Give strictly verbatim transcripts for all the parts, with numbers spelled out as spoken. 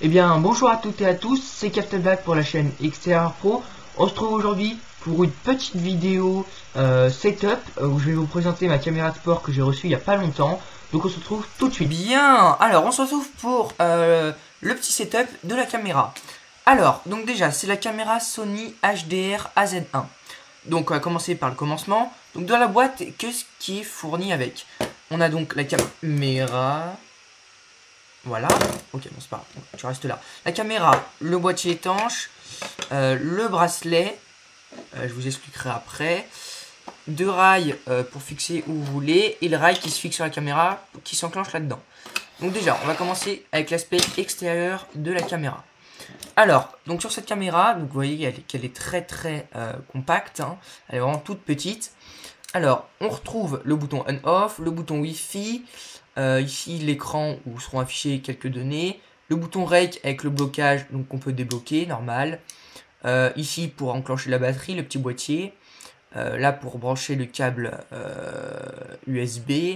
Eh bien, bonjour à toutes et à tous, c'est Captain Black pour la chaîne Extérieur Pro. On se trouve aujourd'hui pour une petite vidéo euh, setup euh, où je vais vous présenter ma caméra de sport que j'ai reçue il y a pas longtemps. Donc on se retrouve tout de suite. Bien, alors on se retrouve pour euh, le petit setup de la caméra. Alors, donc déjà, c'est la caméra Sony H D R A Z un. Donc on va commencer par le commencement. Donc dans la boîte, qu'est-ce qui est fourni avec? On a donc la caméra... Voilà, ok, bon c'est pas grave, tu restes là. La caméra, le boîtier étanche, euh, le bracelet, euh, je vous expliquerai après. Deux rails euh, pour fixer où vous voulez, et le rail qui se fixe sur la caméra, qui s'enclenche là-dedans. Donc déjà, on va commencer avec l'aspect extérieur de la caméra. Alors, donc sur cette caméra, donc vous voyez qu'elle est très très euh, compacte, hein, elle est vraiment toute petite. Alors, on retrouve le bouton on-off, le bouton Wi-Fi, euh, ici l'écran où seront affichées quelques données, le bouton rec avec le blocage, donc on peut débloquer, normal. Euh, ici pour enclencher la batterie, le petit boîtier. Euh, là pour brancher le câble euh, U S B.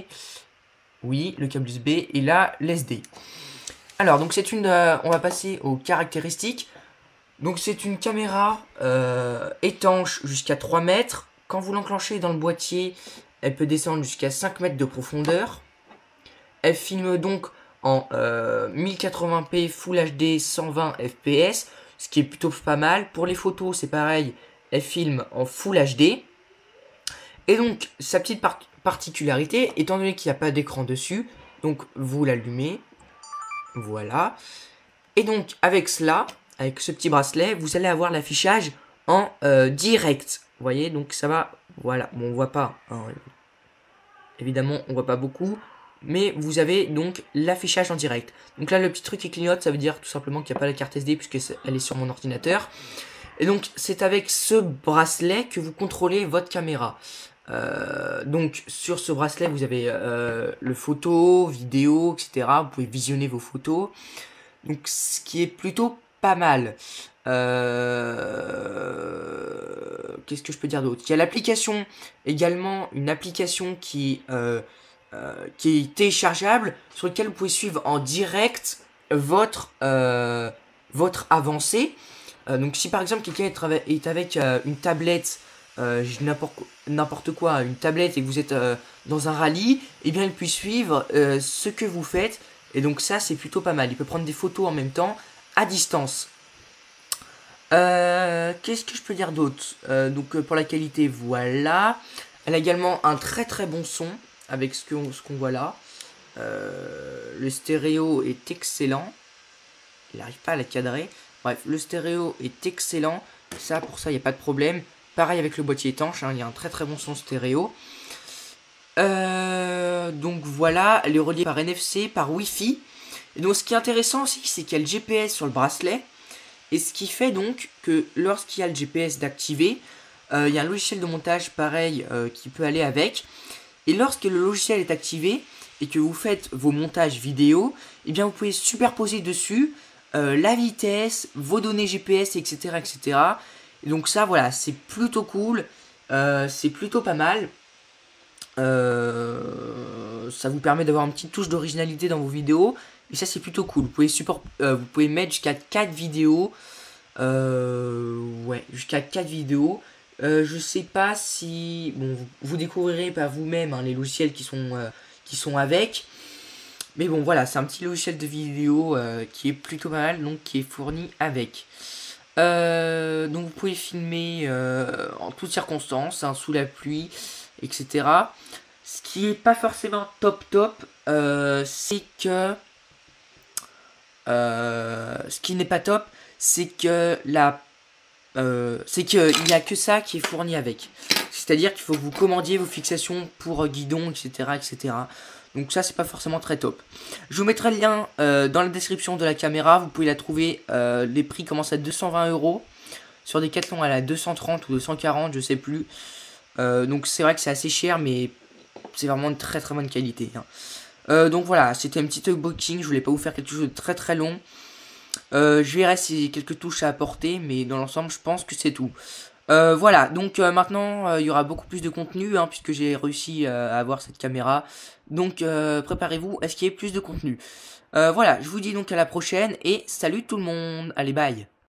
Oui, le câble U S B. Et là, l'S D. Alors, donc c'est une... Euh, on va passer aux caractéristiques. Donc c'est une caméra euh, étanche jusqu'à trois mètres. Quand vous l'enclenchez dans le boîtier, elle peut descendre jusqu'à cinq mètres de profondeur. Elle filme donc en euh, mille quatre-vingts p Full H D cent vingt F P S, ce qui est plutôt pas mal. Pour les photos, c'est pareil, elle filme en Full H D. Et donc, sa petite par particularité, étant donné qu'il n'y a pas d'écran dessus, donc vous l'allumez, voilà. Et donc, avec cela, avec ce petit bracelet, vous allez avoir l'affichage en euh, direct. Vous voyez, donc ça va, voilà, bon, on voit pas, hein, évidemment, on voit pas beaucoup, mais vous avez donc l'affichage en direct. Donc là, le petit truc qui clignote, ça veut dire tout simplement qu'il n'y a pas la carte S D puisqu'elle est sur mon ordinateur. Et donc, c'est avec ce bracelet que vous contrôlez votre caméra. Euh, donc, sur ce bracelet, vous avez euh, le photo, vidéo, et cetera. Vous pouvez visionner vos photos. Donc, ce qui est plutôt pas mal. Euh... Qu'est-ce que je peux dire d'autre? Il y a l'application, également une application qui, euh, euh, qui est téléchargeable, sur laquelle vous pouvez suivre en direct votre, euh, votre avancée. Euh, donc si par exemple quelqu'un est, est avec euh, une tablette, euh, n'importe quoi, une tablette et que vous êtes euh, dans un rallye, et eh bien il peut suivre euh, ce que vous faites. Et donc ça c'est plutôt pas mal. Il peut prendre des photos en même temps à distance. Euh, Qu'est-ce que je peux dire d'autre? euh, Donc pour la qualité, voilà. Elle a également un très très bon son avec ce qu'on ce qu'on voit là. Euh, le stéréo est excellent. Il n'arrive pas à la cadrer. Bref, le stéréo est excellent. Ça, pour ça, il n'y a pas de problème. Pareil avec le boîtier étanche. Hein, il y a un très très bon son stéréo. Euh, donc voilà, elle est reliée par N F C, par Wi-Fi. Et donc ce qui est intéressant aussi, c'est qu'il y a le G P S sur le bracelet. Et ce qui fait donc que lorsqu'il y a le G P S d'activer, euh, il y a un logiciel de montage pareil euh, qui peut aller avec. Et lorsque le logiciel est activé et que vous faites vos montages vidéo, eh bien vous pouvez superposer dessus euh, la vitesse, vos données G P S, et cetera, et cetera. Et donc ça, voilà, c'est plutôt cool, euh, c'est plutôt pas mal. Euh, ça vous permet d'avoir une petite touche d'originalité dans vos vidéos. Et ça, c'est plutôt cool. Vous pouvez, support, euh, vous pouvez mettre jusqu'à quatre vidéos. Euh, ouais, jusqu'à quatre vidéos. Euh, je sais pas si... Bon, vous, vous découvrirez par vous-même hein, les logiciels qui sont, euh, qui sont avec. Mais bon, voilà, c'est un petit logiciel de vidéo euh, qui est plutôt pas mal, donc qui est fourni avec. Euh, donc vous pouvez filmer euh, en toutes circonstances, hein, sous la pluie, et cetera. Ce qui est pas forcément top top, euh, c'est que... Euh, ce qui n'est pas top, c'est que la... Euh, c'est qu'il n'y a que ça qui est fourni avec. C'est-à-dire qu'il faut que vous commandiez vos fixations pour guidon, et cetera, et cetera. Donc ça, c'est pas forcément très top. Je vous mettrai le lien euh, dans la description de la caméra. Vous pouvez la trouver. Euh, les prix commencent à deux cent vingt euros. Sur Decathlon, elle est à deux cent trente ou deux cent quarante, je sais plus. Euh, donc c'est vrai que c'est assez cher, mais c'est vraiment de très très bonne qualité. Hein. Euh, donc voilà, c'était un petit unboxing. Je voulais pas vous faire quelque chose de très très long. Euh, je verrai si j'ai quelques touches à apporter, mais dans l'ensemble, je pense que c'est tout. Euh, voilà, donc euh, maintenant euh, il y aura beaucoup plus de contenu hein, puisque j'ai réussi euh, à avoir cette caméra. Donc euh, préparez-vous à ce qu'il y ait plus de contenu. Euh, voilà, je vous dis donc à la prochaine et salut tout le monde. Allez, bye.